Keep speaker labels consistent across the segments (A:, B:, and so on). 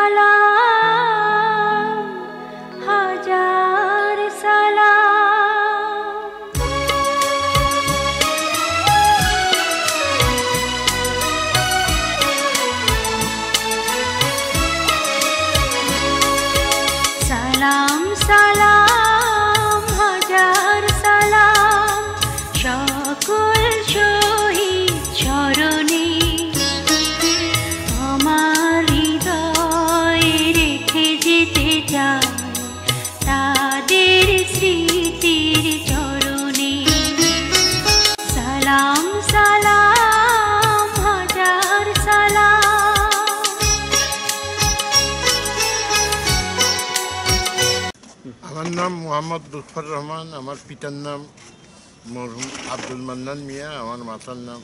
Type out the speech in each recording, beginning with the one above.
A: সালাম হাজার সালাম। সালাম সালাম হাজার সালাম সকল শহীদ চরণে, আমার হৃদয়ে রেখে যেতে চাই তাদের স্মৃতির চরণে। সালাম সালাম হাজার সালাম।
B: আমার নাম মোহাম্মদ লুৎফর রহমান। আমার পিতার নাম মরহুম আব্দুল মান্নান মিয়া। আমার মাতার নাম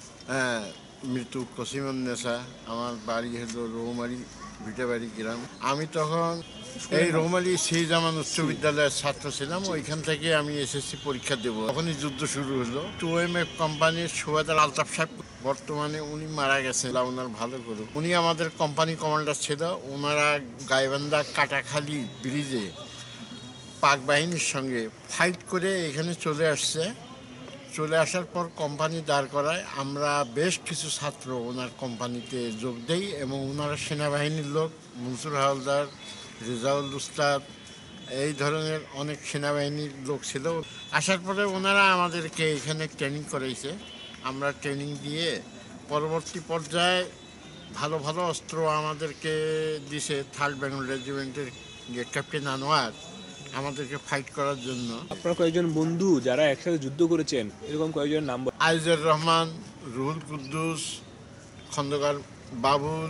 B: মৃত্যু কসিমুন্নেসা। আমার বাড়ি হলো রৌমারি ভিটাবাড়ি গ্রাম। আমি তখন এই রৌমারি সেই জামান উচ্চ বিদ্যালয়ের ছাত্র ছিলাম। ওইখান থেকে আমি এসএসসি পরীক্ষা দেবো, তখনই যুদ্ধ শুরু হলো। টুএমএফ কোম্পানির সুবেদার আলতাফ সাহেব, বর্তমানে উনি মারা গেছেন, ওনার ভালো করুক। উনি আমাদের কোম্পানি কমান্ডার ছিল। ওনারা গাইবান্ধা কাটাখালী ব্রিজে পাক বাহিনীর সঙ্গে ফাইট করে এখানে চলে আসছে। চলে আসার পর কোম্পানি দাঁড় করায় আমরা বেশ কিছু ছাত্র ওনার কোম্পানিতে যোগ দেই এবং ওনারা সেনাবাহিনীর লোক, মনসুর হাওলদার, রেজাউল উস্তাদ, এই ধরনের অনেক সেনাবাহিনীর লোক ছিল। আসার পরে ওনারা আমাদেরকে এখানে ট্রেনিং করাইছে। আমরা ট্রেনিং দিয়ে পরবর্তী পর্যায়ে ভালো ভালো অস্ত্র আমাদেরকে দিছে। 3rd বেঙ্গল রেজিমেন্টের ক্যাপ্টেন আনোয়ার আমাদেরকে ফাইট করার জন্য।
C: আপনার কয়েকজন বন্ধু যারা একসাথে যুদ্ধ করেছেন এরকম কয়েকজন নাম?
B: আইজুর রহমান, রুহুল কুদ্দুস, খন্দকার বাবুল,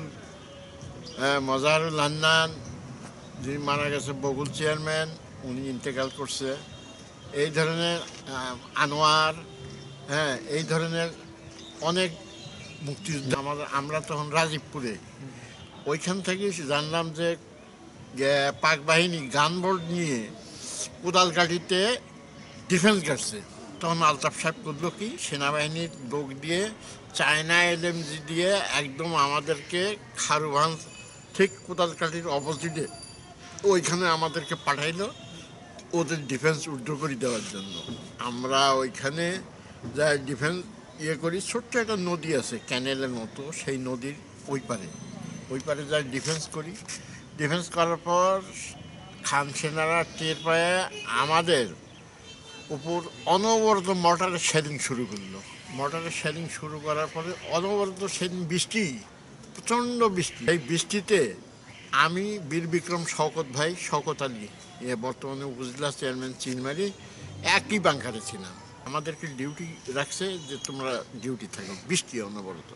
B: মজাহারুল হান্নান, যিনি মারা গেছে, বগুল চেয়ারম্যান, উনি ইন্তেকাল করছে। এই ধরনের আনোয়ার, এই ধরনের অনেক মুক্তিযোদ্ধা। আমরা তখন রাজীবপুরে, ওইখান থেকে জানলাম যে পাক বাহিনী গানবোর্ড নিয়ে কোদালকাঠিতে ডিফেন্স করছে। তখন আলতাফ সাহেব করলো কি, সেনাবাহিনীর লোক দিয়ে চায়না এলএমজি দিয়ে একদম আমাদেরকে খারুভান ঠিক কোদালকাঠির অপোজিটে ওইখানে আমাদেরকে পাঠাইলো ওদের ডিফেন্স উইথড্র করে দেওয়ার জন্য। আমরা ওইখানে যা ডিফেন্স করি, ছোট্ট একটা নদী আছে ক্যানেলের মতো, সেই নদীর ওই পারে যা ডিফেন্স করি। ডিফেন্স করার পর খান সেনারা টের পায়ে আমাদের উপর অনবরত মর্টারের শেলিং শুরু করলো। মর্টারের শেলিং শুরু করার পরে অনবরত সেদিন বৃষ্টি, প্রচণ্ড বৃষ্টি। এই বৃষ্টিতে আমি বীর বিক্রম শওকত ভাই, শওকত আলী, বর্তমানে উপজেলা চেয়ারম্যান চিনমারি, একই বাংকারে ছিলাম। আমাদেরকে ডিউটি রাখছে যে তোমরা ডিউটি থাকো, বৃষ্টি অনবরত।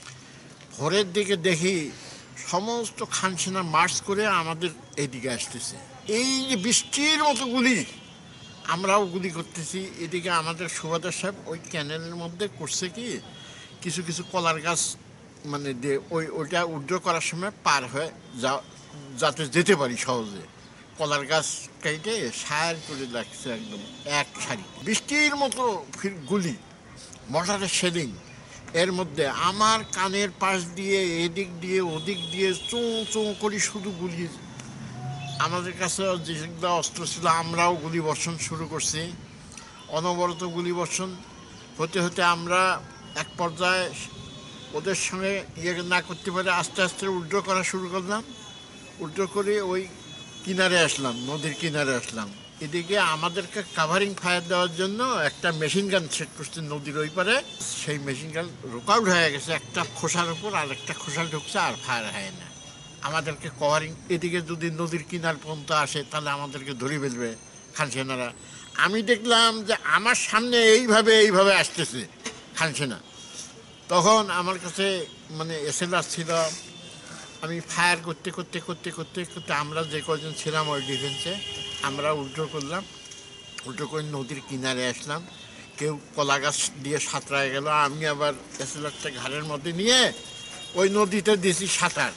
B: ভোরের দিকে দেখি সমস্ত খান সেনা মার্চ করে আমাদের এইদিকে আসতেছে। এই যে বৃষ্টির মতো গুলি, আমরাও গুলি করতেছি। এদিকে আমাদের সুবাদার সাহেব ওই ক্যানেলের মধ্যে করছে কি, কিছু কিছু কলার গাছ মানে ওইটা উইথড্র করার সময় পার হয়ে যাতে যেতে পারি সহজে, কলার গাছ কেটে সার করে লাগছে একদম এক সারি। বৃষ্টির মতো গুলি, মর্টারের শেলিং। এর মধ্যে আমার কানের পাশ দিয়ে এদিক দিয়ে ওদিক দিয়ে চোঁ চোঁ করি শুধু গুলি। আমাদের কাছে যেগুলো অস্ত্র ছিল আমরাও গুলি বর্ষণ শুরু করছি। অনবরত গুলি বর্ষণ হতে হতে আমরা এক পর্যায়ে ওদের সঙ্গে না করতে পারে আস্তে আস্তে উইথড্র করা শুরু করলাম। উইথড্র করে ওই কিনারে আসলাম, নদীর কিনারে আসলাম। এদিকে আমাদেরকে কাভারিং ফায়ার দেওয়ার জন্য একটা মেশিন গান সেট করছে নদীর ওই পারে। সেই মেশিন গান রোকআউট হয়ে গেছে, একটা খোসার উপর আর একটা খোসা ঢুকছে, আর ফায়ার হয় না। আমাদেরকে কভারিং, এদিকে যদি নদীর কিনার পর্যন্ত আসে তাহলে আমাদেরকে ধরে ফেলবে খান সেনারা। আমি দেখলাম যে আমার সামনে এইভাবে আসতেছে খান সেনা। তখন আমার কাছে মানে এসএলআর ছিল। আমি ফায়ার করতে করতে করতে করতে করতে আমরা যে কজন ছিলাম ওই ডিফেন্সে, আমরা উল্টো করলাম। উল্টো করে নদীর কিনারে আসলাম। কেউ কলা গাছ দিয়ে সাঁতরায় গেল, আমি আবার এসএলআরটা ঘাড়ের মধ্যে নিয়ে ওই নদীতে দিয়েছি সাঁতার,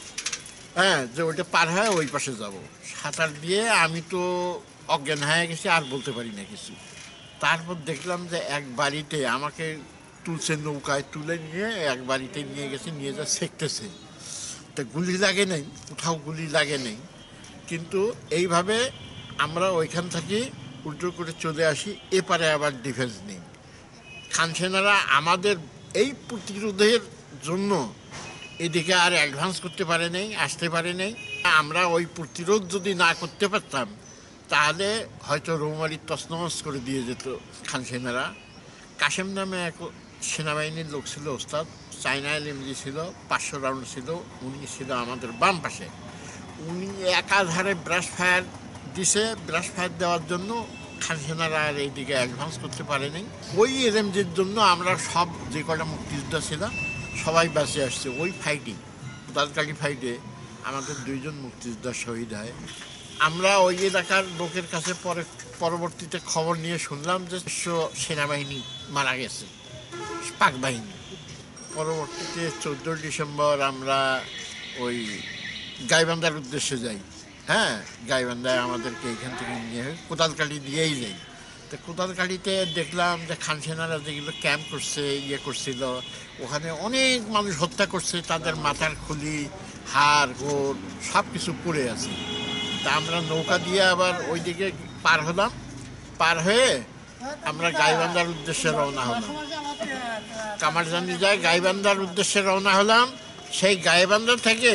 B: যে ওইটা পার হয়ে ওই পাশে যাব। সাঁতার দিয়ে আমি তো অজ্ঞান হয়ে গেছি, আর বলতে পারি না কিছু। তারপর দেখলাম যে এক বাড়িতে আমাকে তুলছে, নৌকায় তুলে নিয়ে এক বাড়িতে নিয়ে গেছে, নিয়ে যা সেঁকতেছে। তা গুলি লাগে নেই, কোথাও গুলি লাগে নেই, কিন্তু এইভাবে আমরা ওইখান থেকে উল্টো করে চলে আসি, এপারে আবার ডিফেন্স নেই। খান সেনারা আমাদের এই প্রতিরোধের জন্য এদিকে আর অ্যাডভান্স করতে পারে নাই, আসতে পারে নাই। আমরা ওই প্রতিরোধ যদি না করতে পারতাম তাহলে হয়তো রৌমারি তছনছ করে দিয়ে যেত খান সেনারা। কাশেম নামে এক সেনাবাহিনীর লোক ছিল, ওস্তাদ, চায়না এলএমজি ছিল, 500 রাউন্ড ছিল, উনি ছিল আমাদের বাম পাশে। উনি একাধারে ব্রাশ ফায়ার দিছে, ব্রাশ ফায়ার দেওয়ার জন্য খান সেনারা আর এইদিকে অ্যাডভান্স করতে পারেনি। ওই এলএমজির জন্য আমরা সব যে কটা মুক্তিযোদ্ধা ছিলাম সবাই বাঁচে আসছে। ওই ফাইটিং, কোদালকালী ফাইটে আমাদের 2 জন মুক্তিযোদ্ধা শহীদ হয়। আমরা ওই এলাকার লোকের কাছে পরবর্তীতে খবর নিয়ে শুনলাম যে সেনাবাহিনী মারা গেছে, পাক বাহিনী। পরবর্তীতে 14 ডিসেম্বর আমরা ওই গাইবান্ধার উদ্দেশ্যে যাই। হ্যাঁ, গাইবান্ধায় আমাদেরকে এখান থেকে নিয়ে কোদালকালী দিয়েই যাই। তো কোদালকালীতে দেখলাম যে খান সেনারা যেগুলো ক্যাম্প করছে, ইয়ে করছিল, ওখানে অনেক মানুষ হত্যা করছে, তাদের মাথার খুলি, হাড় গোড় সব কিছু পড়ে আছে। তা আমরা নৌকা দিয়ে আবার ওইদিকে পার হলাম, পার হয়ে আমরা গাইবান্ধার উদ্দেশ্যে রওনা হলাম। কামারজানি যায় গাইবান্ধার উদ্দেশ্যে রওনা হলাম। সেই গাইবান্ধা থেকে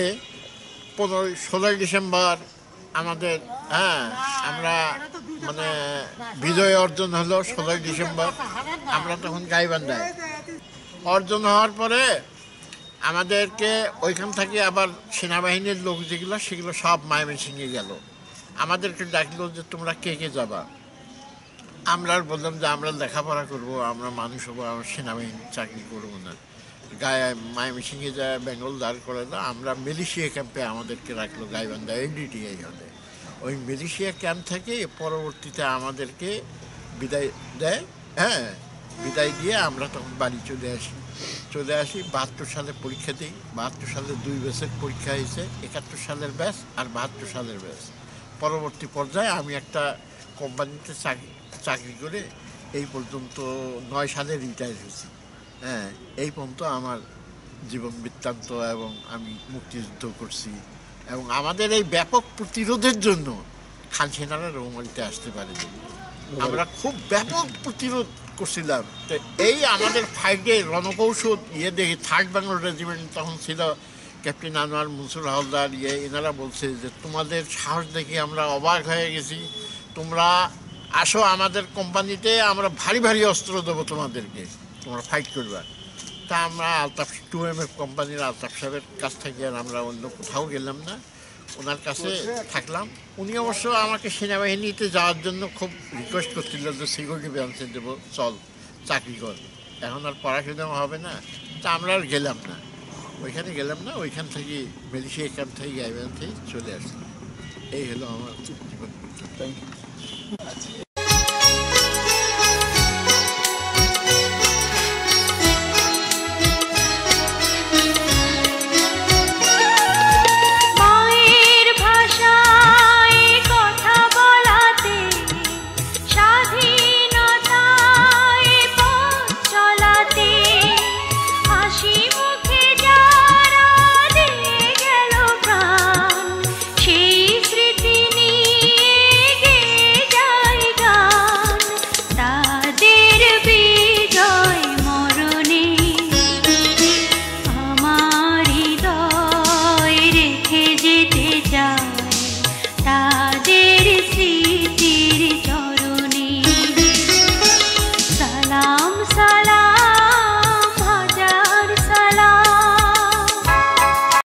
B: 16 ডিসেম্বর আমাদের আমরা মানে বিজয় অর্জন হলো। 16 ডিসেম্বর আমরা তখন গাইবান্ধায় অর্জন হওয়ার পরে আমাদেরকে ওইখান থেকে আবার সেনাবাহিনীর লোক যেগুলো সেগুলো সব ময়মনসিংহে গেল। আমাদেরকে ডাকলো যে তোমরা কে কে যাবা। আমরা বললাম যে আমরা লেখাপড়া করব, আমরা মানুষ হবো, আমরা সেনাবাহিনীর চাকরি করবো না। ময়মনসিংহে যায় বেঙ্গল দাঁড় করে না, আমরা মিলিশিয়া ক্যাম্পে আমাদেরকে রাখলো গাইবান্ধা এনডিটিআই হলে। ওই মিলিশিয়া ক্যাম্প থেকে পরবর্তীতে আমাদেরকে বিদায় দেয়। বিদায় দিয়ে আমরা তখন বাড়ি চলে আসি। 72 সালে পরীক্ষা দিই। 72 সালে 2 ব্যাচের পরীক্ষা হয়েছে, 71 সালের ব্যাচ আর 72 সালের ব্যাচ। পরবর্তী পর্যায়ে আমি একটা কোম্পানিতে চাকরি করে এই পর্যন্ত 9 সালে রিটায়ার হয়েছি। এই পর্যন্ত আমার জীবন বৃত্তান্ত, এবং আমি মুক্তিযুদ্ধ করছি। এবং আমাদের এই ব্যাপক প্রতিরোধের জন্য খান সেনারা রৌমারিতে আসতে পারেনি। আমরা খুব ব্যাপক প্রতিরোধ করছিলাম। তো এই আমাদের ফাইটে রণকৌশল দেখি 3rd বেঙ্গল রেজিমেন্ট তখন ছিল, ক্যাপ্টেন আনোয়ার, মনসুর হালদার, এনারা বলছে যে তোমাদের সাহস দেখে আমরা অবাক হয়ে গেছি, তোমরা আসো আমাদের কোম্পানিতে, আমরা ভারী ভারী অস্ত্র দেবো তোমাদেরকে, তোমরা ফাইট করবা। তা আমরা আলতাফ 2MF কোম্পানির আলতাফ সাহেবের কাছ থেকে আর আমরা অন্য কোথাও গেলাম না, ওনার কাছে থাকলাম। উনি অবশ্য আমাকে সেনাবাহিনীতে যাওয়ার জন্য খুব রিকোয়েস্ট করছিল যে সিকিউরিটি ব্রাঞ্চে দেবো, চল চাকরি কর, এখন আর পড়াশোনা হবে না। তা আমরা আর গেলাম না, ওইখান থেকে মিলিশিয়া ক্যাম্প থেকে গাইবান্ধা থেকে চলে আসলাম। এই হলো আমার জীবন।
C: Thank you.